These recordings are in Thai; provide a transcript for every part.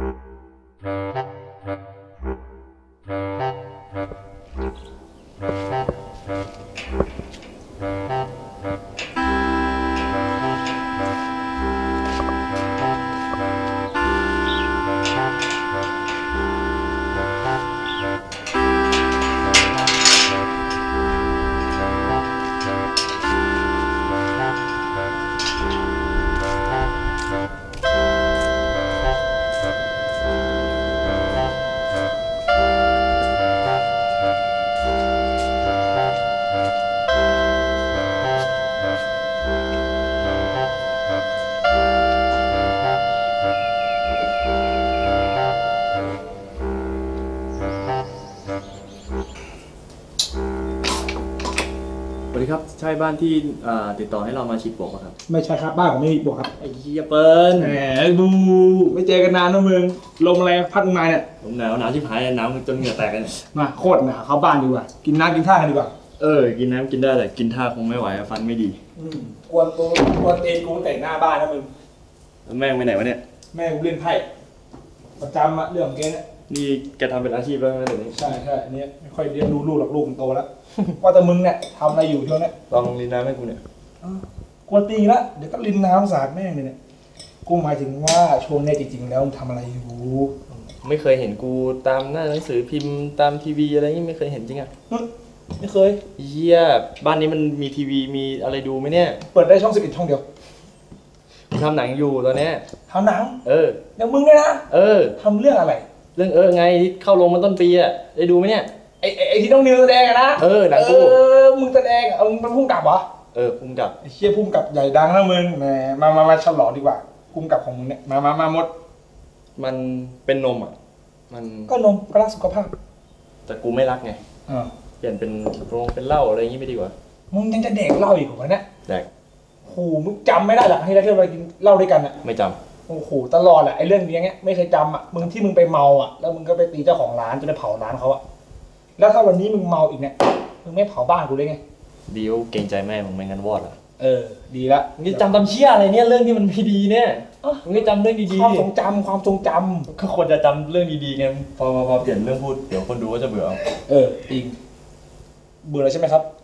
สวัสดีครับใช่บ้านที่ติดต่อให้เรามาฉีดปลวกครับไม่ใช่ครับบ้านผมไม่มีปลวกครับไอ้เหี้ยเปิ้ลแหมบูไม่เจอกันนานนะมึงลมอะไรพัดมึงมาเนี่ยผมหนาวชิบหายหนาวจนเหงื่อแตกกันมาโคตรหนาวเข้าบ้านดีกว่ากินน้ำกินท่ากันดีกว่ากินน้ำกินได้แต่กินท่าคงไม่ไหวฟันไม่ดีกวนตัวกวนเองกูแต่งหน้าบ้านนะมึงแม่งไปไหนวะเนี่ยแม่กูเล่นไพ่ประจำอะเรื่องของแกเนี่ยนี่แกทำเป็นอาชีพแล้วนะเดี๋ยวนี้ใช่อันนี้ไม่ค่อยเลี้ยงดูลูกหรอกลูกมันโตแล้วว่าแต่มึงเนี่ยทำอะไรอยู่ช่วงนี้ลองลินน้ำให้กูเนี่ยกวนตีละเดี๋ยวก็ลินน้ำสาดแม่งเลยเนี่ยกูหมายถึงว่าช่วงนี้จริงๆแล้วมึงทำอะไรอยู่ไม่เคยเห็นกูตามหน้าหนังสือพิมพ์ตามทีวีอะไรนี่ไม่เคยเห็นจริงอ่ะไม่เคยเยี่ยบ้านนี้มันมีทีวีมีอะไรดูไหมเนี่ยเปิดได้ช่อง11ช่องเดียวกูทำหนังอยู่ตอนนี้ทำหนังอย่างมึงเลยนะทำเรื่องอะไรเรื่องไงที่เข้าลงมาต้นปีอ่ะได้ดูไหมเนี่ยไอ้ที่ต้องนิวแสดงอะนะหนังกูมึงแสดงมึงเป็นผู้กำกับเหรอผู้กำกับไอ้เชี่ยผู้กำกับใหญ่ดังนะมึงแหมมาฉลองดีกว่าผู้กำกับของมึงเนี่ยมามดมันเป็นนมอ่ะมันก็นมก็รักสุขภาพแต่กูไม่รักไงเปลี่ยนเป็นเป็นเหล้าอะไรอย่างงี้ไม่ดีกว่ามึงยังจะแดกเหล้าอีกเหรอเนี่ยแดกโหมึงจำไม่ได้หรอที่เรากินเหล้าด้วยกันอะไม่จำโอ้โหตลอดแหละไอ้เรื่องนี้ไม่เคยจำอ่ะมึงที่มึงไปเมาอ่ะแล้วมึงก็ไปตีเจ้าของร้านจนได้เผาร้านเขาอ่ะแล้วถ้าวันนี้มึงเมาอีกเนี่ยมึงไม่เผาบ้านกูเลยไงดีลเกรงใจแม่มึงไม่งั้นวอดอ่ะดีละมึงจะจำตำเชี่ยอะไรเนี่ยเรื่องที่มันไม่ดีเนี่ยมึงก็จำเรื่องดีๆความทรงจำก็ควรจะจำเรื่องดีๆไงพอเปลี่ยนเรื่องพูดเดี๋ยวคนดูก็จะเบื่อจริงเบื่อแล้วใช่ไหมครับ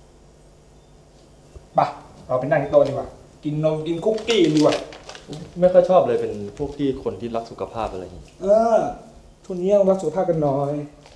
ป่ะเราไปนั่งที่โต๊ะดีกว่ากินนมกินคุกกี้ดีกว่าไม่ค่อยชอบเลยเป็นพวกที่คนที่รักสุขภาพอะไรอย่างนี้ทุนนี้รักสุขภาพกันหน่อย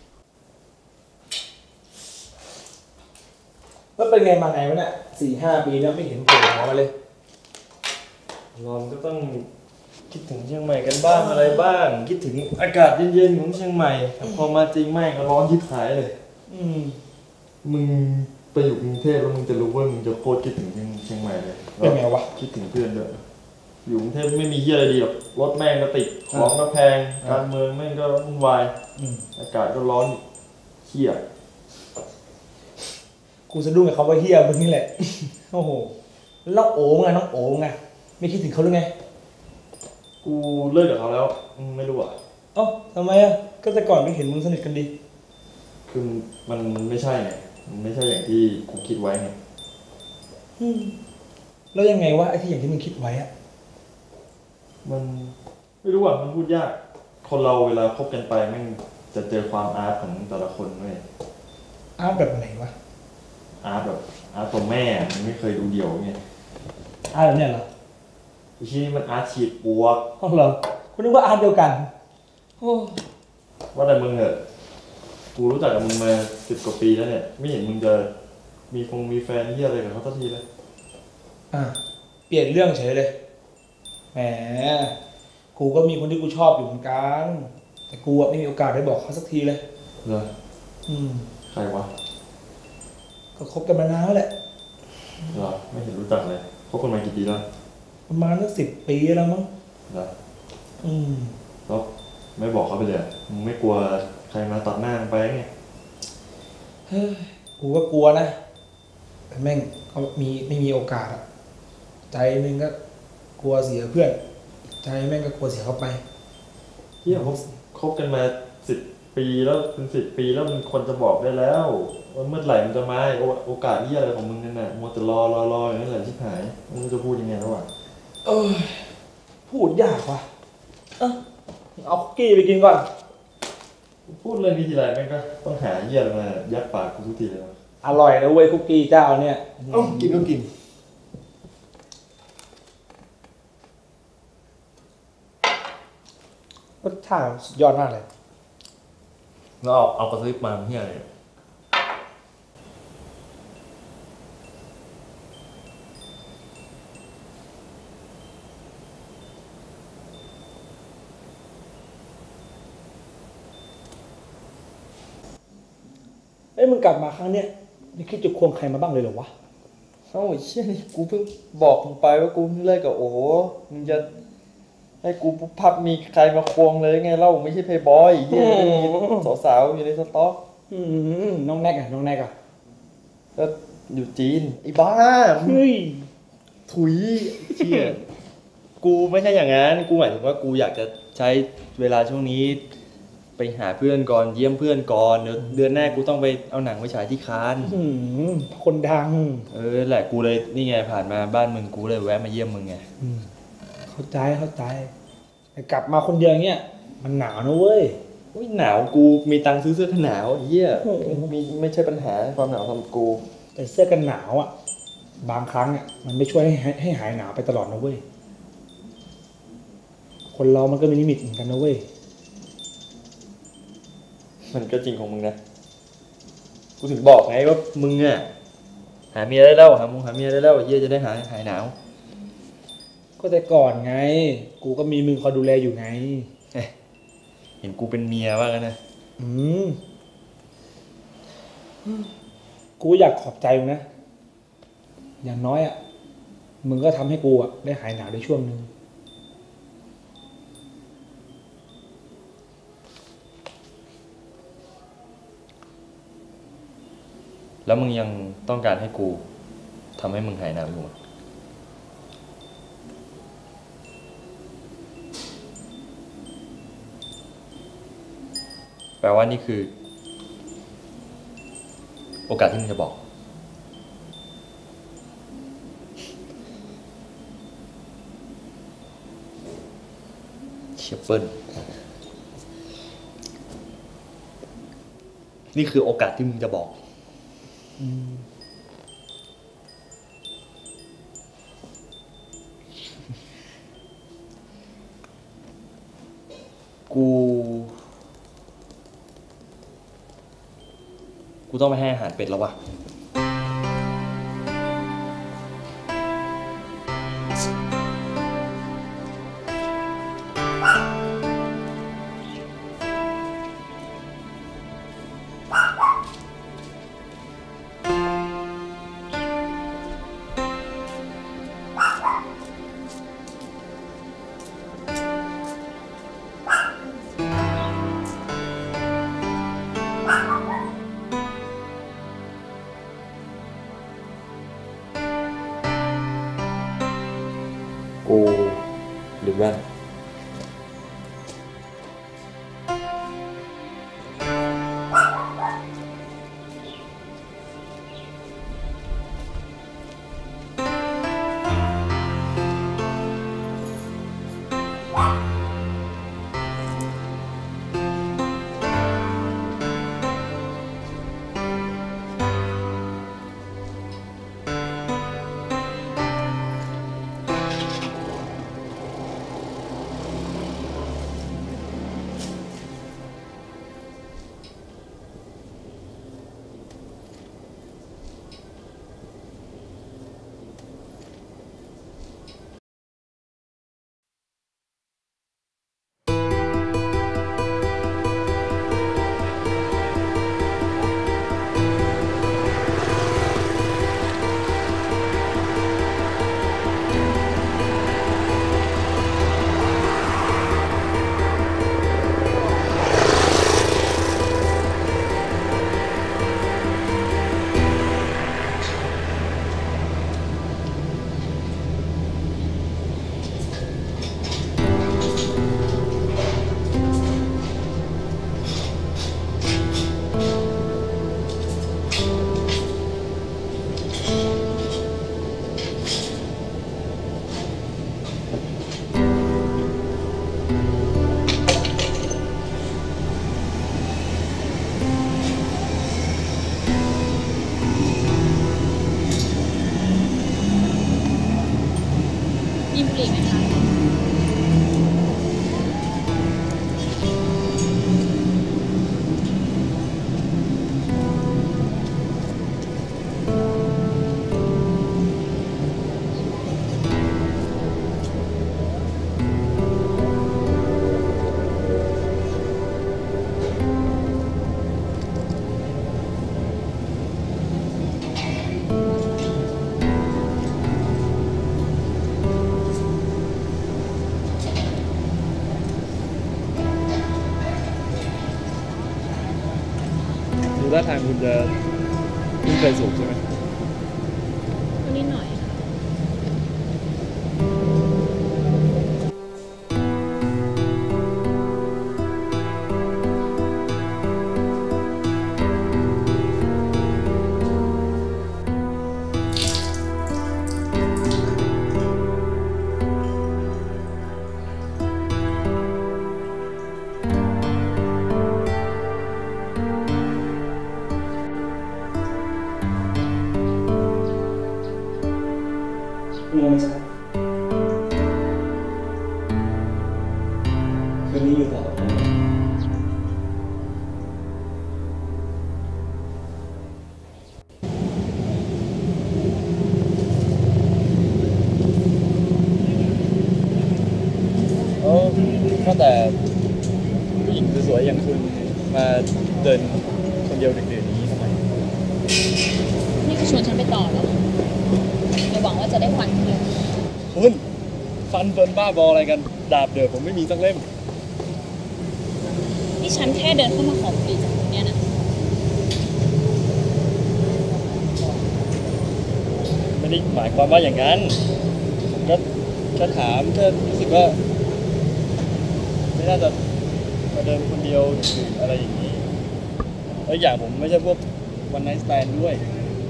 แล้วเป็นไงมาไงวะเนี่ย4-5 ปีแล้วไม่เห็นโผล่หัวมาเลยนอนก็ต้องคิดถึงเชียงใหม่กันบ้างอะไรบ้างคิดถึงอากาศเย็นๆของเชียงใหม่แต่พอมาจริงแม่งก็ร้อนทิพหายเลยมึงไปอยู่กรุงเทพแล้วมึงจะรู้ว่ามึงจะโคตรคิดถึงเชียงใหม่เลยเป็นไงวะคิดถึงเพื่อนด้วยอยู่กรุงเทพไม่มีเหี้ยอะไรดีหรอกรถแม่งก็ติดของก็แพงการเมืองแม่งก็วุ่นวายอากาศก็ร้อนเหี้ยกูสะดุ้งกับเขาว่าเหี้ยมึงนี่แหละโอ้โหแล้วโอ๋ไงน้องโอ๋ไงไม่คิดถึงเขาหรือไงกูเลิกกับเขาแล้วไม่รู้อ่ะทำไมอ่ะก็แต่ก่อนก็เห็นมึงสนิทกันดีคือมันไม่ใช่ไงมันไม่ใช่อย่างที่กูคิดไว้ไงแล้วยังไงวะไอ้ที่อย่างที่มึงคิดไว้อะมันไม่รู้อ่ะมันพูดยากคนเราเวลาคบกันไปแม่งจะเจอความอาร์ตของแต่ละคนด้วยอาร์ตแบบไหนวะอาร์ตแบบอาร์ตตัวแม่มันไม่เคยดูเดี่ยวไงอาร์ตแบบเนี้ยเหรอที่นี่มันอาร์ตฉีดปวกเหรอคุณนึกว่าอาร์ตเดียวกันว่าแต่มึงเหอะกูรู้จักกับมึงมา10 กว่าปีแล้วเนี่ยไม่เห็นมึงจะมีแฟนที่อะไรกับเขาสักทีเลยเปลี่ยนเรื่องเฉยเลยแหมกูก็มีคนที่กูชอบอยู่เหมือนกันแต่กูไม่มีโอกาสได้บอกเขาสักทีเลยเหรอใครวะก็คบกันมานานแล้วแหละเหรอไม่เห็นรู้จักเลยคบกันมากี่ปีแล้วประมาณสัก10 ปีแล้วมั้งเหรอแล้วไม่บอกเขาไปเลยมึงไม่กลัวใครมาตัดหน้าไปไงกูก็กลัวนะแต่แม่งเขาไม่มีโอกาสอะใจนึงก็กลัวเสียเพื่อนใจแม่งก็กลัวเสียเขาไปเฮียคบกันมา10 ปีแล้วเป็น10 ปีแล้วมันคนจะบอกได้แล้วว่าเมื่อไหร่มันจะมาโอกาสเฮียอะไรของมึงนั่นน่ะมัวแต่รออย่างนั้นแหละชิบหายมึงจะพูดยังไงแล้ววะพูดยากว่ะเอาคุกกี้ไปกินก่อนพูดเรื่องนี้ทีไรแม่งก็ต้องหาเยี่ยมายัดปากกูทุกทีเลยวะอร่อยนะเว้ยคุกกี้เจ้าเนี่ยเอ้ากินก็กินรสชาติสุดยอดมากเลยแล้วเอากระซิบมาเฮียเลยเอ้ยมึงกลับมาครั้งเนี้ยนี่คิดจะควงใครมาบ้างเลยเหรอวะเอ้าไอ้เชี่ยนี่กูเพิ่งบอกมึงไปว่ากูเพิ่งเลิกกับโอ้มึงจะให้กูปุ๊บพับมีใครมาควงเลยไงเล่าไม่ใช่เพย์บอยเฮียไม่มีสาวๆอยู่ในสต็อกน้องแน็กอะน้องแน็กอะก็อยู่จีนไอ้บ้าเฮ้ยถุยเชี่ยกูไม่ใช่อย่างนั้นกูหมายถึงว่ากูอยากจะใช้เวลาช่วงนี้ ไปหาเพื่อนก่อนเยี่ยมเพื่อนก่อนเดี๋ยวเดือนหน้ากูต้องไปเอาหนังไปฉายที่คานคนดังแหละกูเลยนี่ไงผ่านมาบ้านมึงกูเลยแวะมาเยี่ยมมึงไงเข้าใจแต่กลับมาคนเดียวอย่างเงี้ยมันหนาวนะเว้ยอุ้ยหนาวกูมีตังค์ซื้อเสื้อกันหนาวไอ้เหี้ยโอ้โหมีไม่ใช่ปัญหาความหนาวสำหรับกูแต่เสื้อกันหนาวอ่ะ บางครั้งอ่ะมันไม่ช่วยให้หายหนาวไปตลอดนะเว้ย คนเรามันก็มีลิมิตเหมือนกันนะเว้ยมันก็จริงของมึงนะกูถึงบอกไงว่ามึงอ่ะหาเมียได้แล้วหาเมียได้แล้วไอ้เหี้ยจะได้หายหนาวก็แต่ก่อนไง กูก็มีมึงคอยดูแลอยู่ไงเห็นกูเป็นเมียว่ากันนะอืมกูอยากขอบใจมึงนะ อย่างน้อยอ่ะ มึงก็ทำให้กูอ่ะได้หายหนาวได้ช่วงนึงแล้วมึงยังต้องการให้กูทำให้มึงหายหนาวอยู่ไหมแปลว่านี่คือ โอกาสที่มึงจะบอกเชียเปิลนี่คือโอกาสที่มึงจะบอก กูต้องไปให้อาหารเป็ดแล้ววะกูหรือว่ามีบุหรี่ไหมคะดูท่าทางคุณจะไม่เคยสูบใช่ไหมก็นิดหน่อยค่ะงงใช่ไหมคืนนี้อยู่ต่อกับผมก็แต่ผู้หญิงสวยๆอย่างคุณมาเดินคนเดียวดึกๆอย่างนี้ทำไมนี่คือชวนฉันไปต่อแล้วอย่าหวังว่าจะได้ฟันคืนคุณฟันเฟิร์นบ้าบออะไรกันดาบเดือดผมไม่มีสักเล่มนี่ฉันแค่เดินเข้ามาขอบุหรี่จากคุณเนี่ยนะไม่ได้หมายความว่าอย่างนั้นผมก็แค่ถามแค่รู้สึกว่าไม่น่าจะมาเดินคนเดียวดึกๆอะไรอย่างนี้แล้วอย่างผมไม่ใช่พวกวันไนท์สแตนด์ด้วย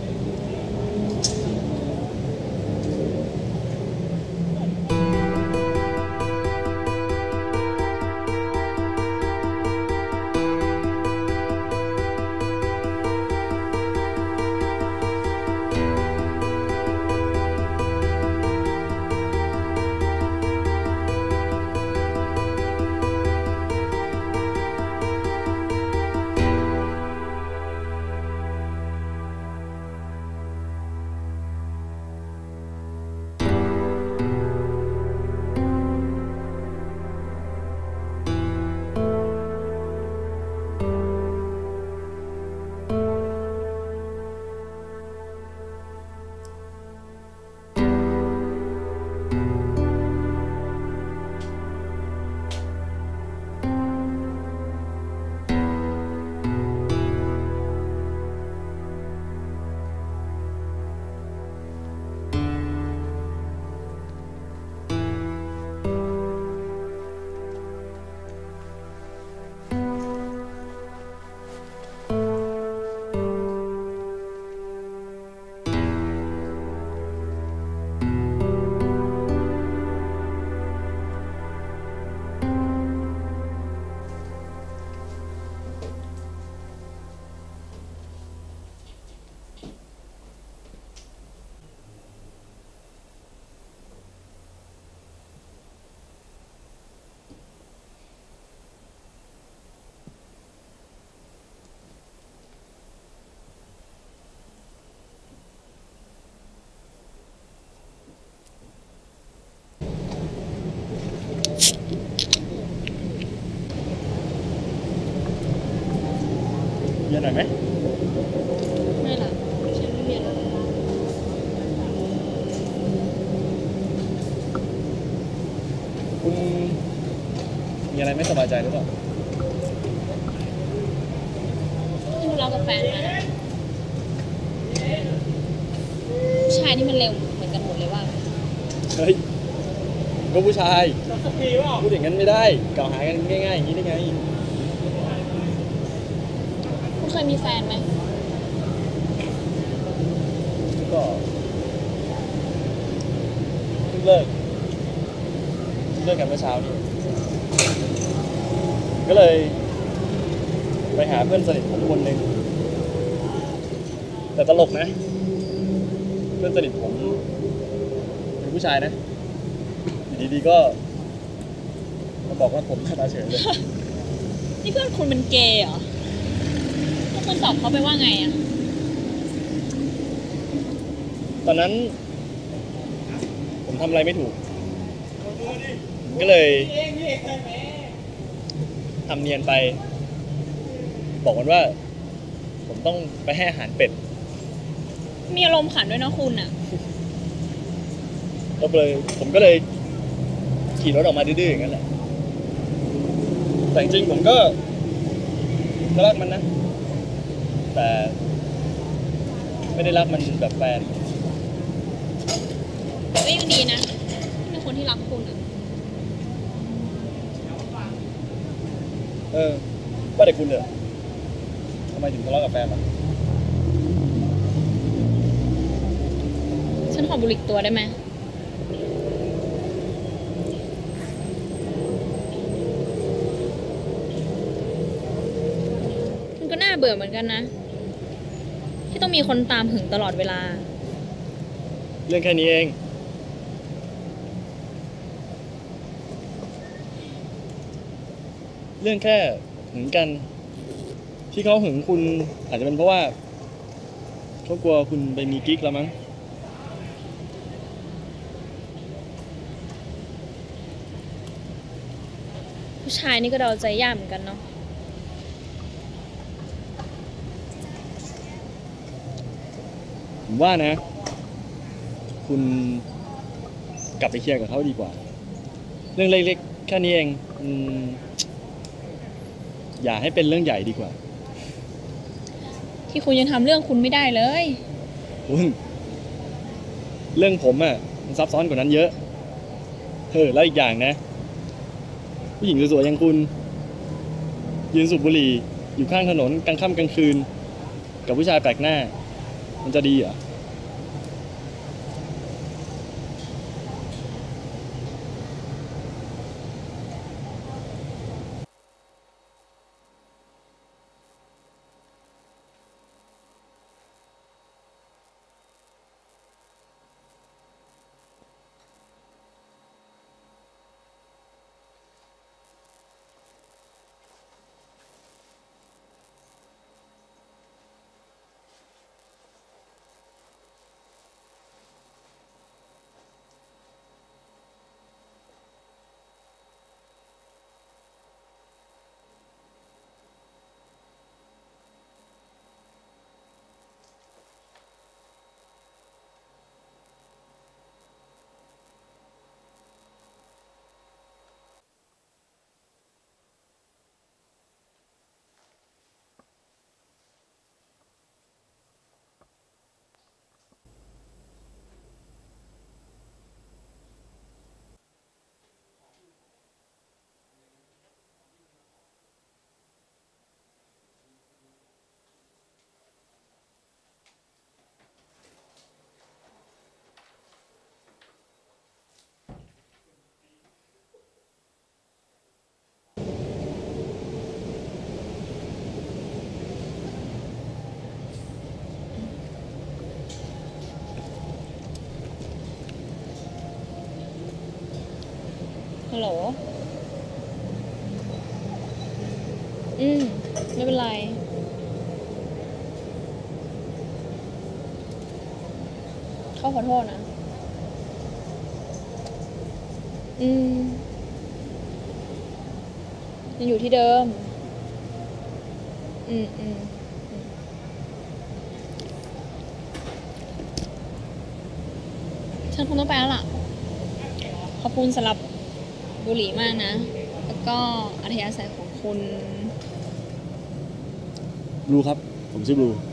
เยอะหน่อยไหมไม่ล่ะฉันไม่มีอะไรคุณมีอะไรไม่สบายใจหรือเปล่าที่ทะเลาะกับแฟนมานะผู้ชายนี่มันเร็วเหมือนกันหมดเลยว่าเฮ้ยก็ผู้ชายพูดอย่างนั้นไม่ได้กล่าวหากันง่ายๆอย่างนี้ได้ไงคุณเคยมีแฟนไหมก็เพิ่งเลิกกันเมื่อเช้านี้ก็เลยไปหาเพื่อนสนิทผมคนหนึ่งแต่ตลกนะ เพื่อนสนิทผมเป็นผู้ชายนะดีๆก็มาบอกว่าผมหน้าตาเฉยเลยนี่เพื่อนคุณเป็นเกย์เหรอแล้วคุณตอบเขาไปว่าไงอะตอนนั้น ผมทำอะไรไม่ถูกผมก็เลยทำเนียนไป บอกมันว่า ผมต้องไปให้อาหารเป็ดมีอารมณ์ขันด้วยนะคุณอะผมก็เลยขี่รถออกมาดื้อๆอย่างนั้นแหละแต่จริงๆผมก็รักมันนะ แต่ไม่ได้รักมันแบบแฟนแต่ก็ยังดีนะที่มีคนที่รักคุณอะว่าแต่คุณเนี่ยทำไมถึงทะเลาะกับแฟนล่ะฉันขอบุหรี่ตัวได้ไหมมันก็น่าเบื่อเหมือนกันนะ ที่ต้องมีคนตามหึงตลอดเวลาเรื่องแค่นี้เอง เรื่องแค่หึงกัน ที่เขาหึงคุณอาจจะเป็นเพราะว่าเขากลัวคุณไปมีกิ๊กแล้วมั้งผู้ชายนี่ก็เดาใจยากเหมือนกันเนาะผมว่านะ คุณกลับไปเคลียร์กับเขาดีกว่า เรื่องเล็กๆแค่นี้เองอย่าให้เป็นเรื่องใหญ่ดีกว่าที่คุณยังทำเรื่องคุณไม่ได้เลยคุณเรื่องผมอ่ะมันซับซ้อนกว่านั้นเยอะแล้วอีกอย่างนะ ผู้หญิงสวยๆอย่างคุณยืนสูบบุหรี่อยู่ข้างถนนกลางค่ำกลางคืน กับผู้ชายแปลกหน้า มันจะดีเหรอฮัลโหล ไม่เป็นไร เขาขอโทษนะ ยังอยู่ที่เดิม ฉันคงต้องไปแล้วล่ะ ขอบคุณสำหรับบุหรี่มากนะ แล้วก็อัธยาศัยของคุณบลูครับ ผมชื่อบลู